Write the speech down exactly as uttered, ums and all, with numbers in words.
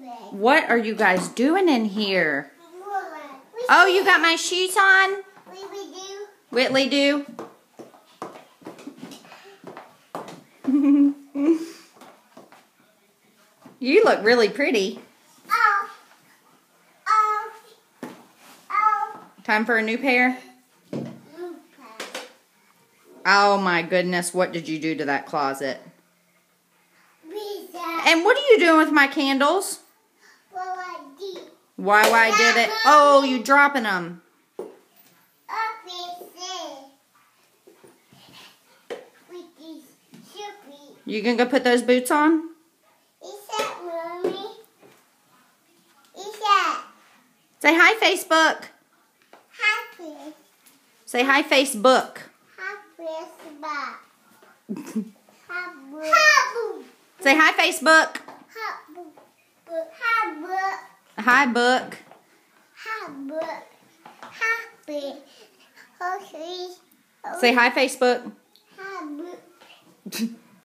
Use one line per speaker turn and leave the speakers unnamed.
What are you guys doing in here? Oh, you got my shoes on? Whitley do. You look really pretty.
Oh. Oh. Oh.
Time for a new pair? Oh my goodness, what did you do to that closet? And what are you doing with my candles? Why, why I did it? Oh, you dropping them. You gonna go put those boots on? Say hi, Facebook.
Hi,
Say hi, Facebook.
hi, Facebook.
Say hi, Facebook.
Hi, book.
Hi, book.
Hi, book. Happy. Okay.
Say hi, Facebook.
Hi, book.